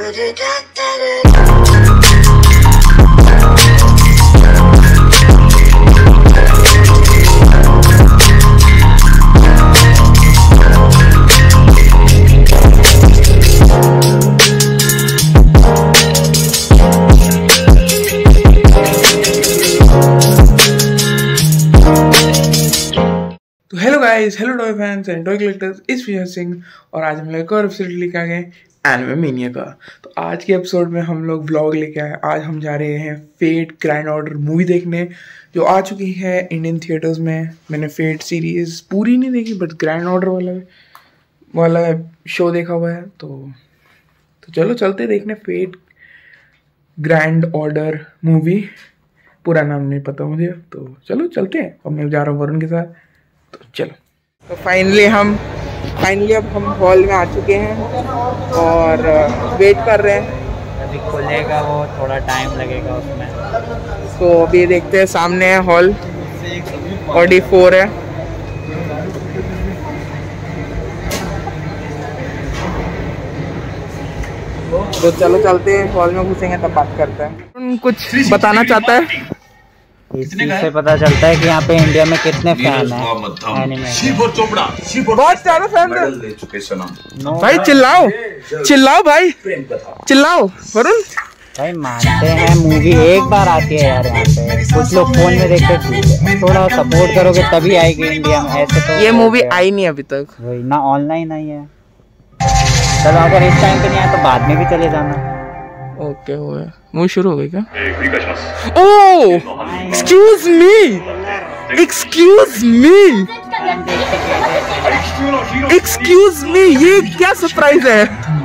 तो hello guys, hello toy fans and toy collectors, इस विजय सिंह और आज हम लोग एक और एपिसोड लेके आ गए एनिमे मेनिया का। तो आज के एपिसोड में हम लोग व्लॉग लेके आए। आज हम जा रहे हैं फेट ग्रैंड ऑर्डर मूवी देखने, जो आ चुकी है इंडियन थिएटर्स में। मैंने फेट सीरीज पूरी नहीं देखी, बट ग्रैंड ऑर्डर वाला शो देखा हुआ है। तो चलो चलते देखने फेट ग्रैंड ऑर्डर मूवी। पूरा नाम नहीं पता मुझे, तो चलो चलते हैं। अब मैं जा रहा हूँ वरुण के साथ, तो चलो। तो फाइनली अब हम हॉल में आ चुके हैं और वेट कर रहे हैं। अभी खुलेगा, वो थोड़ा टाइम लगेगा उसमें। तो अभी देखते हैं, सामने है हॉल, ऑडी 4 है। तो चलो चलते हैं, हॉल में घुसेंगे तब बात करते हैं। कुछ बताना चाहता है? इससे पता चलता है कि यहाँ पे इंडिया में कितने फैन हैं एनिमे। बहुत ज्यादा फैन है भाई। चिल्लाओ भाई, चिल्लाओ वरुण भाई। मानते हैं मूवी एक बार आती है यार यहाँ पे, कुछ लोग फोन में देखते, ठीक है, थोड़ा सपोर्ट करोगे तभी आएगी इंडिया में। ऐसे तो ये मूवी आई नहीं अभी तक, वही ना, ऑनलाइन आई है। चलो अगर इस टाइम पे नहीं आया तो बाद में भी चले जाना। ओके, हो गया। मूवी शुरू हो गई क्या? ओह, एक्सक्यूज मी, ये क्या सरप्राइज है?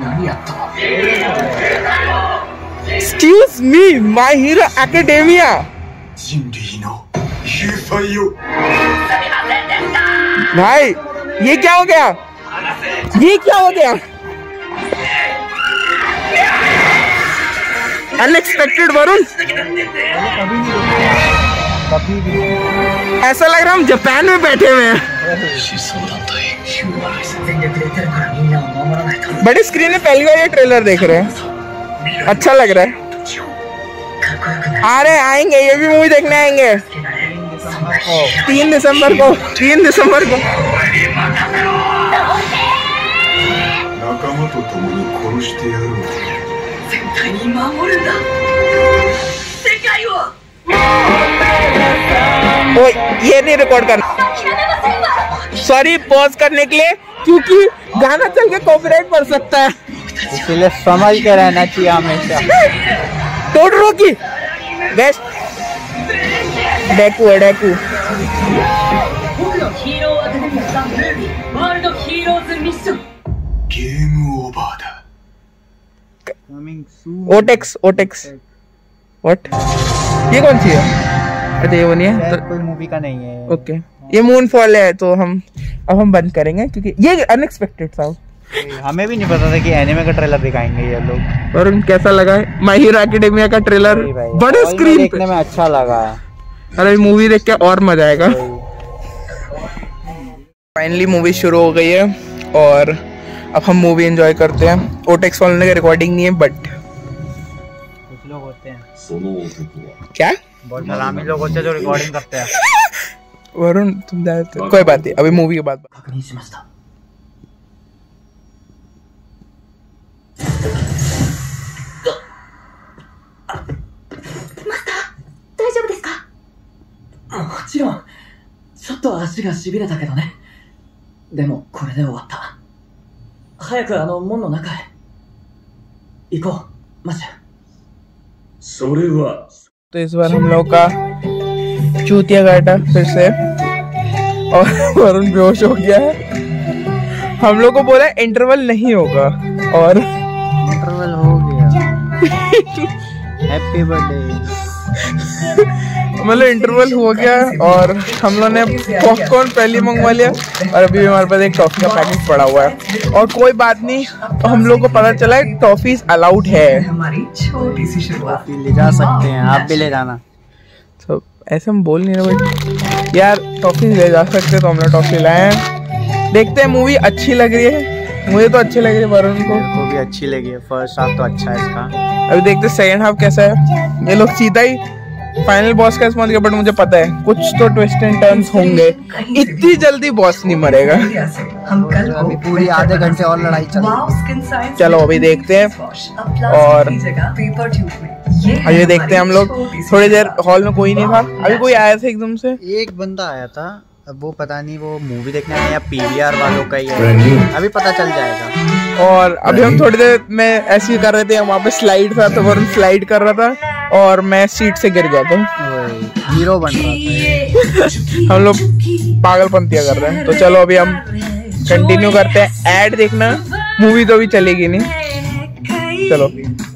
Excuse me, my hero academia. भाई ये क्या हो गया? अनएक्सपेक्टेड वरुण, ऐसा लग रहा है हम जापान में बैठे हुए हैं। बड़ी स्क्रीन में पहली बार ये ट्रेलर देख रहे हैं, अच्छा लग रहा है। आ रहे आएंगे, ये भी मूवी देखने आएंगे 3 दिसंबर को। ओ, ये नहीं रिकॉर्ड करना, सॉरी पॉज करने के लिए, क्योंकि गाना चल के कॉपीराइट पड़ सकता है, इसलिए समझ के रहना चाहिए हमेशा। टोटरो की बेस्ट डेकू है, डेकू। ओटेक्स व्हाट? ये कौन सी है? अच्छा ये वो नहीं है, तो कोई मूवी का नहीं है। ओके, ये मूनफॉल है। तो हम बंद करेंगे क्योंकि ये अनएक्सपेक्टेड था। हमें भी नहीं पता था कि एनिमे का ट्रेलर दिखाएंगे ये लोग। और कैसा लगा है माय हीरो एकेडेमिया का ट्रेलर? बड़े स्क्रीन देखने में अच्छा लगा। अरे मूवी देख के और मजा आएगा। फाइनली मूवी शुरू हो गई है और अब हम मूवी एंजॉय करते हैं। ओटेक्स वाले का रिकॉर्डिंग नहीं है, बट कुछ लोग होते हैं क्या बहुत हरामी लोग होते हैं जो रिकॉर्डिंग करते हैं। वरुण तुम जानते हो, कोई बात नहीं, अभी मूवी के बाद। तो इस बार हम लोग का चूतिया गाटा फिर से, और वरुण बेहोश हो गया है। हम लोग को बोला इंटरवल नहीं होगा और इंटरवल हो गया। Happy birthday. मतलब इंटरवल हो गया और हम लोग ने पॉपकॉर्न पहले मंगवा लिया और अभी हमारे पास एक टॉफी का पैकेट पड़ा हुआ है। और कोई बात नहीं, तो हम लोग को पता चला है टॉफीज अलाउड है। हमारी छोटी सी शुरुआत ले जा सकते हैं, आप भी ले जाना। तो ऐसे हम बोल नहीं रहे यार, टॉफी ले जा सकते, तो हम लोग टॉफी लाए हैं। देखते हैं, मूवी अच्छी लग रही है मुझे तो अच्छी लगी वरुण को। मेरे को भी अच्छी लगी है, फर्स्ट हाफ तो अच्छा है इसका। अभी देखते सेकंड हाफ कैसा है। ये लोग सीधा ही फाइनल बॉस का पहुंच गए, बट मुझे पता है कुछ तो ट्विस्ट एंड टर्न्स होंगे। इतनी जल्दी बॉस नहीं मरेगा। हम कल अभी पूरी आधे घंटे और लड़ाई चलेगी। चलो अभी देखते हैं। और अभी देखते हैं हम लोग। थोड़ी देर हॉल में कोई नहीं था, अभी कोई आया था एकदम से। एक बंदा आया था, अब वो पता नहीं वो मूवी देखने आया या पीवीआर वालों का ही है, अभी पता चल जाएगा। और अभी हम थोड़ी देर में ऐसे ही कर रहे थे, वहाँ पे स्लाइड था तो वरुण स्लाइड कर रहा था और मैं सीट से गिर गया था। हीरो बन रहा था। हम लोग पागलपंतियां कर रहे हैं। तो चलो अभी हम कंटिन्यू करते हैं। ऐड देखना, मूवी तो अभी चलेगी नहीं। चलो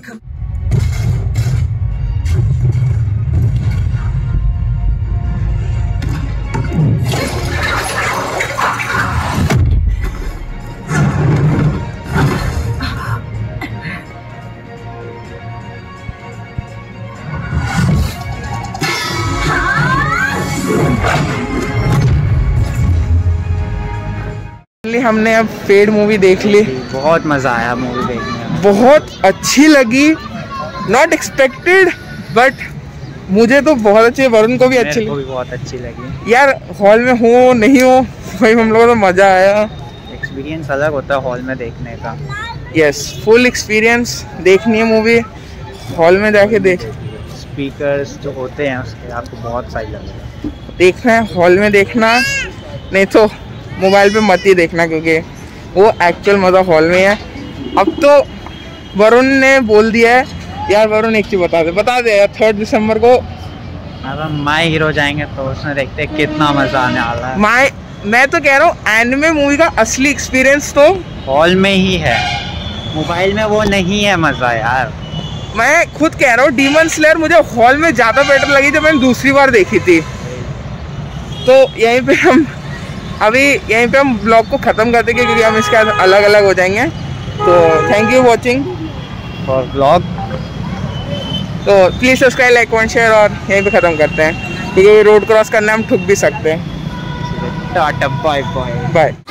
हमने अब फेड मूवी देख ली। बहुत मजा आया मूवी देखने में, बहुत अच्छी लगी। नॉट एक्सपेक्टेड बट मुझे तो बहुत अच्छी, वरुण को भी अच्छी लगी। बहुत अच्छी लगी यार। हॉल में हो नहीं हो भाई, हम लोगों को तो मजा आया। एक्सपीरियंस अलग होता है हॉल में देखने का। यस, फुल एक्सपीरियंस देखनी है मूवी हॉल में जाके। देख स्पीकर्स जो होते हैं उसके आपको बहुत सही लगेगा। देखना है हॉल में देखना, नहीं तो मोबाइल पे मत ही देखना, क्योंकि वो एक्चुअल मजा हॉल में है। अब तो वरुण ने बोल दिया है यार। वरुण एक चीज बता दे यार, 3 दिसंबर को अब हम माय हीरो जाएंगे तो उसमें देखते हैं कितना मजा आने वाला है। मैं तो कह रहा हूँ एनिमे मूवी का असली एक्सपीरियंस तो हॉल में ही है, मोबाइल में वो नहीं है मजा यार। मैं खुद कह रहा हूँ डीमन स्लेयर मुझे हॉल में ज्यादा बेटर लगी जब मैंने दूसरी बार देखी थी। तो यहीं पे हम ब्लॉग को ख़त्म कर देंगे, क्योंकि हम इसके अलग अलग हो जाएंगे। तो thank you watching for blog. तो please subscribe, like, comment, share, और यहीं पे ख़त्म करते हैं, क्योंकि रोड क्रॉस करना हम ठुक भी सकते हैं। Tata bye bye bye.